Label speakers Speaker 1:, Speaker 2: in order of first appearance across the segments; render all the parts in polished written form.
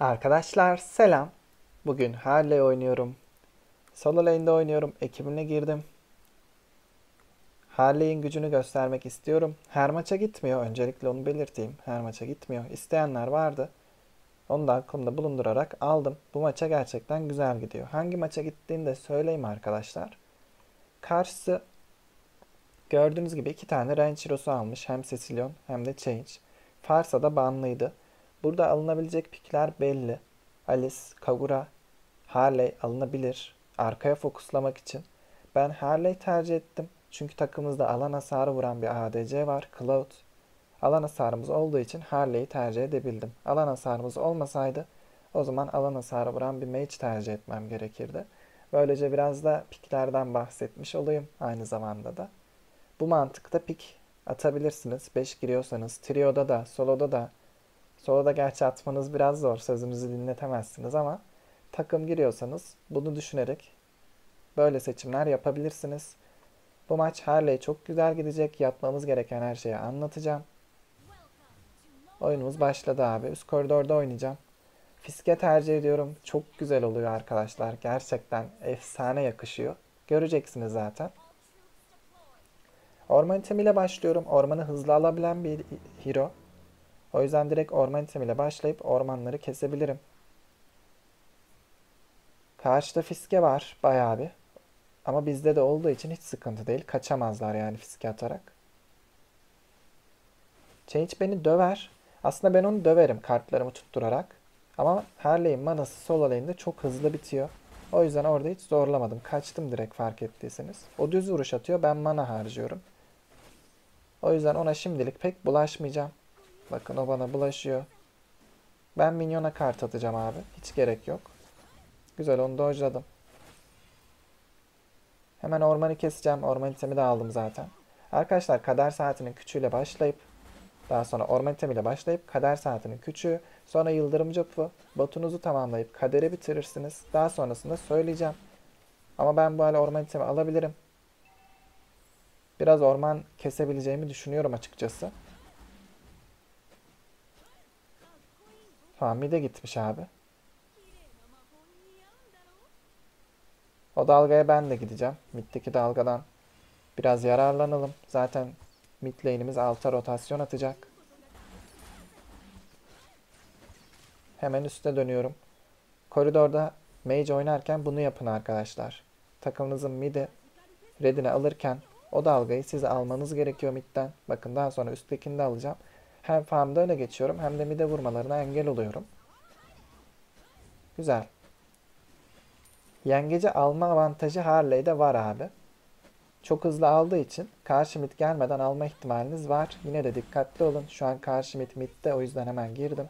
Speaker 1: Arkadaşlar selam. Bugün Harley oynuyorum. Solo lane'de oynuyorum. Ekibine girdim. Harley'in gücünü göstermek istiyorum. Her maça gitmiyor. Öncelikle onu belirteyim. Her maça gitmiyor. İsteyenler vardı. Onu da aklımda bulundurarak aldım. Bu maça gerçekten güzel gidiyor. Hangi maça gittiğini de söyleyeyim arkadaşlar. Karşısı gördüğünüz gibi iki tane Range Hero'su almış. Hem Cecilion hem de Change. Farsa da banlıydı. Burada alınabilecek pikler belli. Alice, Kagura, Harley alınabilir. Arkaya fokuslamak için. Ben Harley tercih ettim. Çünkü takımımızda alan hasarı vuran bir ADC var. Cloud. Alan hasarımız olduğu için Harley'i tercih edebildim. Alan hasarımız olmasaydı o zaman alan hasarı vuran bir mage tercih etmem gerekirdi. Böylece biraz da piklerden bahsetmiş olayım aynı zamanda da. Bu mantıkta pik atabilirsiniz. 5 giriyorsanız trio'da da solo'da da. Solo'da gerçi atmanız biraz zor. Sözünüzü dinletemezsiniz ama takım giriyorsanız bunu düşünerek böyle seçimler yapabilirsiniz. Bu maç Harley çok güzel gidecek. Yapmamız gereken her şeyi anlatacağım. Oyunumuz başladı abi. Üst koridorda oynayacağım. Fiske tercih ediyorum. Çok güzel oluyor arkadaşlar. Gerçekten efsane yakışıyor. Göreceksiniz zaten. Orman itemiyle başlıyorum. Ormanı hızlı alabilen bir hero. O yüzden direkt orman itemiyle başlayıp ormanları kesebilirim. Karşıda fiske var bayağı bir. Ama bizde de olduğu için hiç sıkıntı değil. Kaçamazlar yani fiske atarak. Change beni döver. Aslında ben onu döverim kartlarımı tutturarak. Ama Harley'in manası solo lane'de çok hızlı bitiyor. O yüzden orada hiç zorlamadım. Kaçtım direkt fark ettiyseniz. O düz vuruş atıyor. Ben mana harcıyorum. O yüzden ona şimdilik pek bulaşmayacağım. Bakın o bana bulaşıyor. Ben minyona kart atacağım abi. Hiç gerek yok. Güzel onu dodge'ladım. Hemen ormanı keseceğim. Orman itemi de aldım zaten. Arkadaşlar kader saatinin küçüğüyle başlayıp daha sonra orman itemiyle başlayıp kader saatinin küçüğü, sonra yıldırım copu, botunuzu tamamlayıp kaderi bitirirsiniz. Daha sonrasında söyleyeceğim. Ama ben bu hale orman itemi alabilirim. Biraz orman kesebileceğimi düşünüyorum açıkçası. Tamam mide gitmiş abi. O dalgaya ben de gideceğim. Mid'deki dalgadan biraz yararlanalım. Zaten mid lane'imiz alta rotasyon atacak. Hemen üste dönüyorum. Koridorda mage oynarken bunu yapın arkadaşlar. Takımınızın mid'i redini alırken o dalgayı size almanız gerekiyor midden. Bakın daha sonra üsttekini de alacağım. Hem farmda öne geçiyorum hem de mid'e vurmalarına engel oluyorum. Güzel. Yengeci alma avantajı Harley'de var abi. Çok hızlı aldığı için karşı mid gelmeden alma ihtimaliniz var. Yine de dikkatli olun. Şu an karşı mid midde, o yüzden hemen girdim.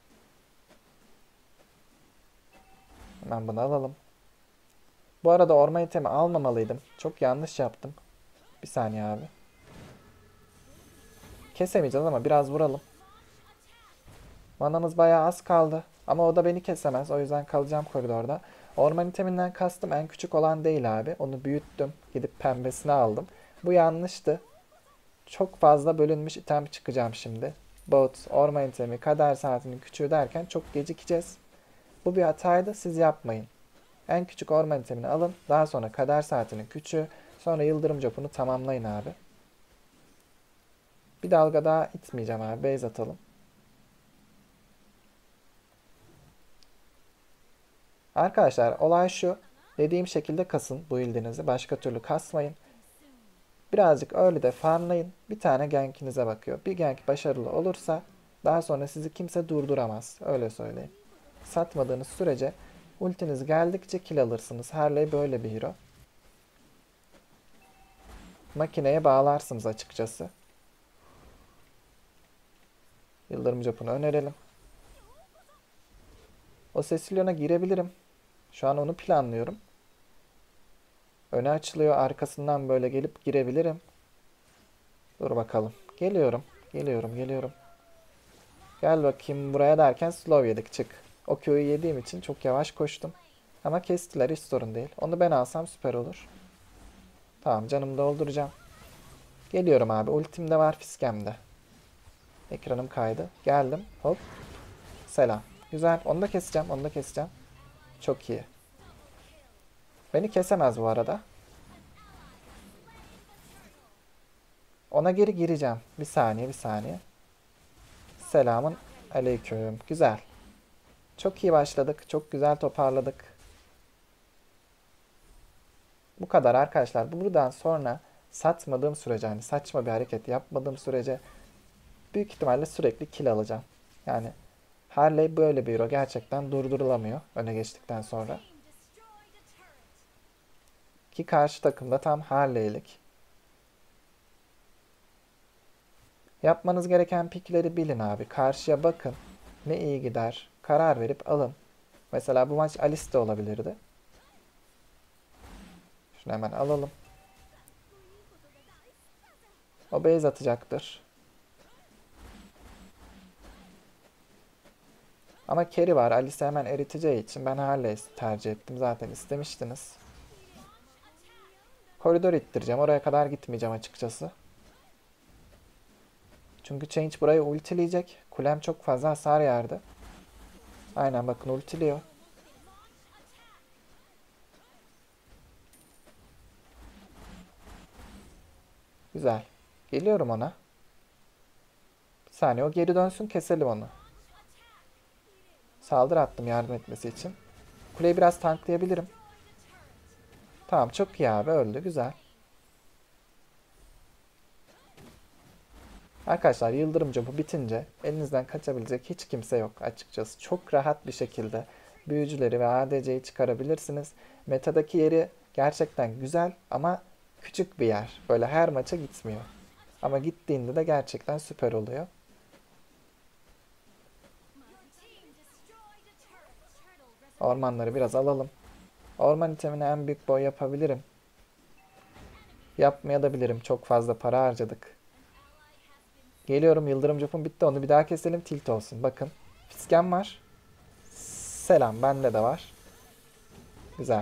Speaker 1: Hemen bunu alalım. Bu arada orman itemi almamalıydım. Çok yanlış yaptım. Bir saniye abi. Kesemeyeceğiz ama biraz vuralım. Manamız bayağı az kaldı. Ama o da beni kesemez. O yüzden kalacağım koridorda. Orman iteminden kastım en küçük olan değil abi. Onu büyüttüm. Gidip pembesini aldım. Bu yanlıştı. Çok fazla bölünmüş item çıkacağım şimdi. Bot, orman itemi, kader saatinin küçüğü derken çok gecikeceğiz. Bu bir hataydı. Siz yapmayın. En küçük orman itemini alın. Daha sonra kader saatinin küçüğü. Sonra yıldırım copunu tamamlayın abi. Bir dalga daha itmeyeceğim abi. Base atalım. Arkadaşlar olay şu. Dediğim şekilde kasın bu build'inizi. Başka türlü kasmayın. Birazcık early'de farmlayın. Bir tane gankinize bakıyor. Bir gank başarılı olursa daha sonra sizi kimse durduramaz. Öyle söyleyeyim. Satmadığınız sürece ultiniz geldikçe kill alırsınız. Harley böyle bir hero. Makineye bağlarsınız açıkçası. Yıldırım Cap'ını önerelim. O Cecilion'a girebilirim. Şu an onu planlıyorum. Öne açılıyor. Arkasından böyle gelip girebilirim. Dur bakalım. Geliyorum. Geliyorum. Gel bakayım buraya derken slow yedik, çık. O Q'yu yediğim için çok yavaş koştum. Ama kestiler, hiç sorun değil. Onu ben alsam süper olur. Tamam, canımı dolduracağım. Geliyorum abi. Ultim de var, fiskem de. Ekranım kaydı. Geldim. Hop. Selam. Güzel. Onu da keseceğim. Onu da keseceğim. Çok iyi. Beni kesemez bu arada. Ona geri gireceğim. Bir saniye, bir saniye. Selamun aleyküm. Güzel. Çok iyi başladık. Çok güzel toparladık. Bu kadar arkadaşlar. Buradan sonra satmadığım sürece, hani saçma bir hareket yapmadığım sürece büyük ihtimalle sürekli kill alacağım. Yani Harley böyle bir hero, gerçekten durdurulamıyor öne geçtikten sonra. Ki karşı takımda tam Harley'lik. Yapmanız gereken pikleri bilin abi. Karşıya bakın. Ne iyi gider. Karar verip alın. Mesela bu maç Alice de olabilirdi. Şunu hemen alalım. O base atacaktır. Ama carry var. Alice hemen eriteceği için ben Harley tercih ettim. Zaten istemiştiniz. Koridor ittireceğim. Oraya kadar gitmeyeceğim açıkçası. Çünkü Change burayı ultileyecek. Kulem çok fazla hasar yerdi. Aynen bakın ultiliyor. Güzel. Geliyorum ona. Bir saniye o geri dönsün, keselim onu. Saldırı attım yardım etmesi için. Kuleyi biraz tanklayabilirim. Tamam çok iyi abi, öldü, güzel. Arkadaşlar yıldırım bu bitince elinizden kaçabilecek hiç kimse yok açıkçası. Çok rahat bir şekilde büyücüleri ve ADC'yi çıkarabilirsiniz. Metadaki yeri gerçekten güzel ama küçük bir yer. Böyle her maça gitmiyor. Ama gittiğinde de gerçekten süper oluyor. Ormanları biraz alalım. Orman itemini en büyük boy yapabilirim. Yapmaya da bilirim. Çok fazla para harcadık. Geliyorum, yıldırım copum bitti. Onu bir daha keselim, tilt olsun. Bakın. Fisken var. Selam, bende de var. Güzel.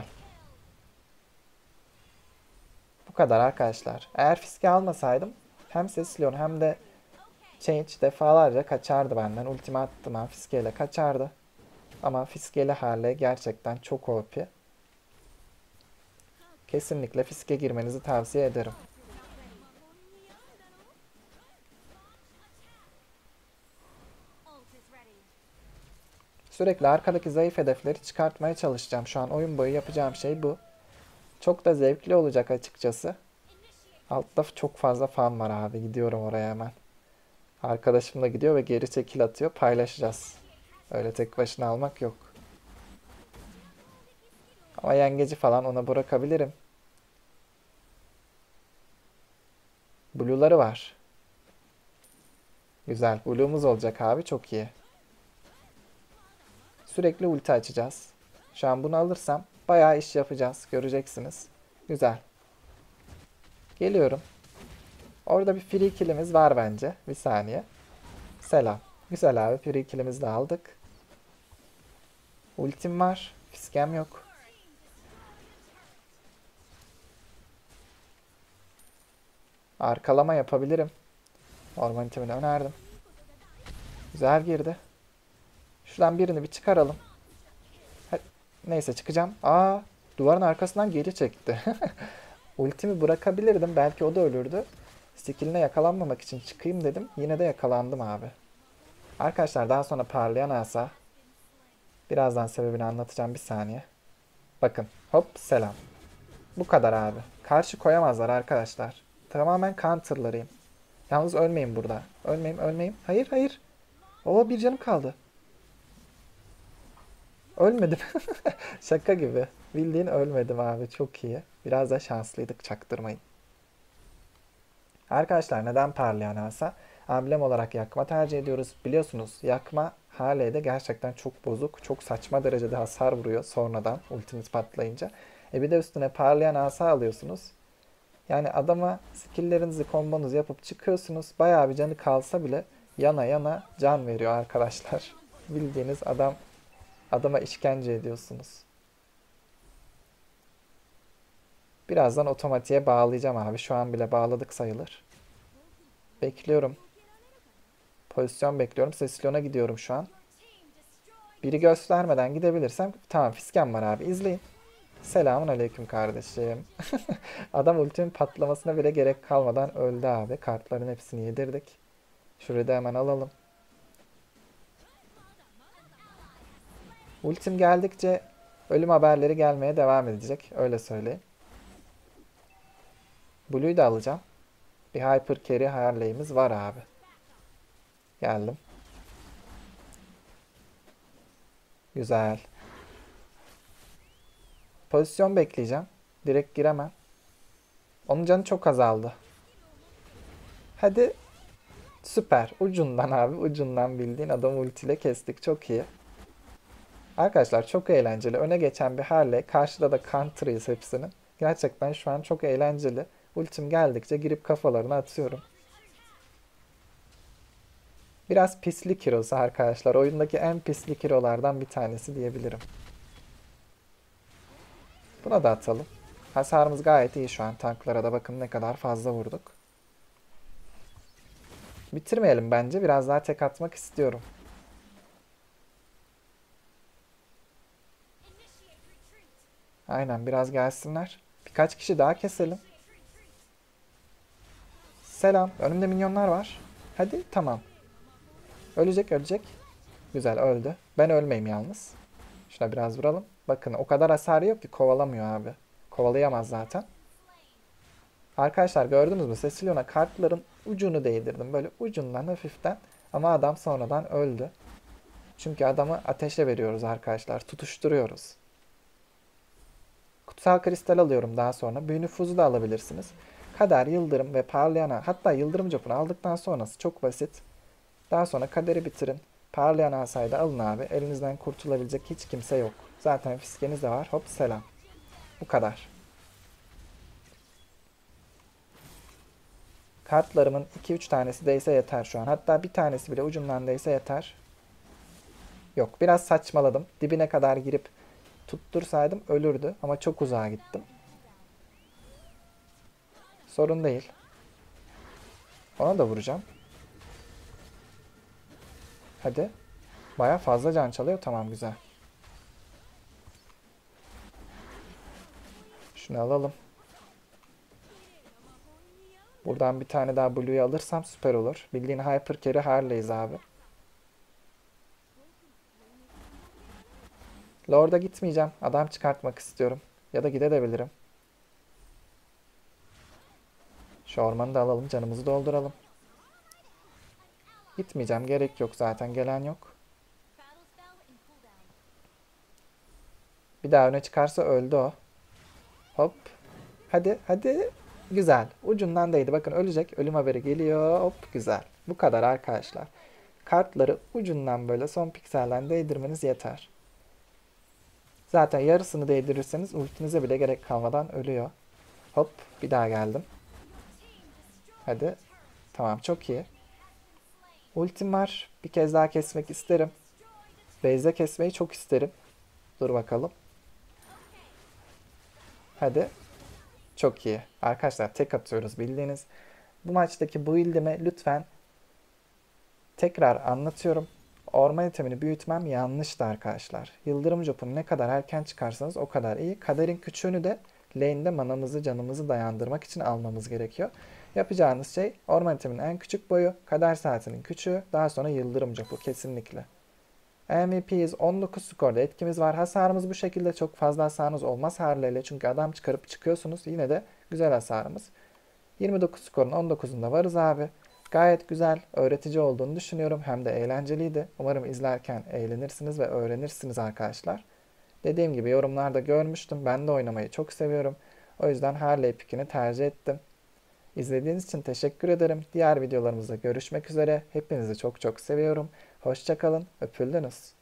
Speaker 1: Bu kadar arkadaşlar. Eğer fiske almasaydım hem Cecilion hem de Change defalarca kaçardı benden. Ultimi attım ha, fiskeyle kaçardı. Ama fiskeli Harley gerçekten çok OP. Kesinlikle fiske girmenizi tavsiye ederim. Sürekli arkadaki zayıf hedefleri çıkartmaya çalışacağım. Şu an oyun boyu yapacağım şey bu. Çok da zevkli olacak açıkçası. Altta çok fazla fan var abi. Gidiyorum oraya hemen. Arkadaşım da gidiyor ve geri çekil atıyor. Paylaşacağız. Öyle tek başına almak yok. Ama yengeci falan ona bırakabilirim. Blue'ları var. Güzel. Blue'umuz olacak abi. Çok iyi. Sürekli ulti açacağız. Şu an bunu alırsam bayağı iş yapacağız. Göreceksiniz. Güzel. Geliyorum. Orada bir free kill'imiz var bence. Bir saniye. Selam. Güzel abi. Free kill'imizi de aldık. Ultim var. Fiskem yok. Arkalama yapabilirim. Orman itemini önerdim. Güzel girdi. Şuradan birini bir çıkaralım. Neyse çıkacağım. Aa, duvarın arkasından geri çekti. Ultimi bırakabilirdim. Belki o da ölürdü. Skill'ine yakalanmamak için çıkayım dedim. Yine de yakalandım abi. Arkadaşlar daha sonra parlayan asa. Birazdan sebebini anlatacağım, bir saniye. Bakın hop selam. Bu kadar abi. Karşı koyamazlar arkadaşlar. Tamamen counter'larıyım. Yalnız ölmeyin burada. Ölmeyeyim, ölmeyeyim. Hayır, hayır. Oo, bir canım kaldı. Ölmedim. Şaka gibi. Bildiğin ölmedim abi. Çok iyi. Biraz da şanslıydık, çaktırmayın. Arkadaşlar neden parlayan asa? Amblem olarak yakma tercih ediyoruz. Biliyorsunuz yakma Harley'de gerçekten çok bozuk. Çok saçma derecede hasar vuruyor sonradan ultiniz patlayınca. Bir de üstüne parlayan asa alıyorsunuz. Yani adama skilllerinizi, kombonuzu yapıp çıkıyorsunuz. Bayağı bir canı kalsa bile yana yana can veriyor arkadaşlar. Bildiğiniz adama işkence ediyorsunuz. Birazdan otomatiğe bağlayacağım abi. Şu an bile bağladık sayılır. Bekliyorum. Pozisyon bekliyorum. Cecilion'a gidiyorum şu an. Biri göstermeden gidebilirsem tamam, fiskem var abi, izleyin. Selamun aleyküm kardeşim. Adam ultimin patlamasına bile gerek kalmadan öldü abi. Kartların hepsini yedirdik. Şurayı da hemen alalım. Ultim geldikçe ölüm haberleri gelmeye devam edecek. Öyle söyleyeyim. Blue'yu da alacağım. Bir Hyper Carry Harley'imiz var abi. Geldim. Güzel. Pozisyon bekleyeceğim. Direkt giremem. Onun canı çok azaldı. Hadi. Süper. Ucundan abi. Ucundan bildiğin adam ultiyle kestik. Çok iyi. Arkadaşlar çok eğlenceli. Öne geçen bir Harley. Karşıda da counter'ıyız hepsinin. Gerçekten şu an çok eğlenceli. Ultim geldikçe girip kafalarına atıyorum. Biraz pislik hero'su arkadaşlar. Oyundaki en pislik hero'lardan bir tanesi diyebilirim. Buna da atalım. Hasarımız gayet iyi şu an. Tanklara da bakın ne kadar fazla vurduk. Bitirmeyelim bence. Biraz daha tek atmak istiyorum. Aynen, biraz gelsinler. Birkaç kişi daha keselim. Selam. Önümde minyonlar var. Hadi tamam. Ölecek ölecek. Güzel, öldü. Ben ölmeyeyim yalnız. Şuna biraz vuralım. Bakın o kadar hasarı yok ki kovalamıyor abi. Kovalayamaz zaten. Arkadaşlar gördünüz mü? Cecilion'a kartların ucunu değdirdim. Böyle ucundan hafiften. Ama adam sonradan öldü. Çünkü adamı ateşe veriyoruz arkadaşlar. Tutuşturuyoruz. Kutsal kristal alıyorum daha sonra. Büyü nüfuzu da alabilirsiniz. Kader, yıldırım ve parlayan hatta yıldırım copunu aldıktan sonrası çok basit. Daha sonra kaderi bitirin. Parlayan asayı da alın abi. Elinizden kurtulabilecek hiç kimse yok. Zaten fiskeniz de var. Hop selam. Bu kadar. Kartlarımın 2-3 tanesi değse yeter şu an. Hatta bir tanesi bile ucundan değse yeter. Yok, biraz saçmaladım. Dibine kadar girip tuttursaydım ölürdü. Ama çok uzağa gittim. Sorun değil. Ona da vuracağım. Hadi. Baya fazla can çalıyor. Tamam, güzel. Şunu alalım. Buradan bir tane daha Blue'yu alırsam süper olur. Bildiğin Hyper Carry Harley'yiz abi. Lord'a gitmeyeceğim. Adam çıkartmak istiyorum. Ya da gidebilirim. Şu ormanı da alalım. Canımızı dolduralım. Gitmeyeceğim. Gerek yok zaten. Gelen yok. Bir daha öne çıkarsa öldü o. Hop. Hadi hadi. Güzel. Ucundan değdi. Bakın ölecek. Ölüm haberi geliyor. Hop, güzel. Bu kadar arkadaşlar. Kartları ucundan böyle son pikselden değdirmeniz yeter. Zaten yarısını değdirirseniz ultinize bile gerek kalmadan ölüyor. Hop, bir daha geldim. Hadi. Tamam, çok iyi. Ultim var. Bir kez daha kesmek isterim. Base'de kesmeyi çok isterim. Dur bakalım. Hadi. Çok iyi. Arkadaşlar tek atıyoruz bildiğiniz. Bu maçtaki build'imi lütfen tekrar anlatıyorum. Orman itemini büyütmem yanlıştı arkadaşlar. Yıldırım Jop'unu ne kadar erken çıkarsanız o kadar iyi. Kaderin küçüğünü de lane'de manamızı, canımızı dayandırmak için almamız gerekiyor. Yapacağınız şey orman iteminin en küçük boyu, kader saatinin küçüğü, daha sonra Yıldırım Jop'u kesinlikle. MVP'yiz, 19 skorda etkimiz var. Hasarımız bu şekilde, çok fazla hasarınız olmaz Harley'le çünkü adam çıkarıp çıkıyorsunuz. Yine de güzel hasarımız. 29 skorun 19'unda varız abi. Gayet güzel, öğretici olduğunu düşünüyorum. Hem de eğlenceliydi. Umarım izlerken eğlenirsiniz ve öğrenirsiniz arkadaşlar. Dediğim gibi yorumlarda görmüştüm. Ben de oynamayı çok seviyorum. O yüzden Harley pickini tercih ettim. İzlediğiniz için teşekkür ederim. Diğer videolarımızda görüşmek üzere. Hepinizi çok çok seviyorum. Hoşça kalın. Öpüldünüz.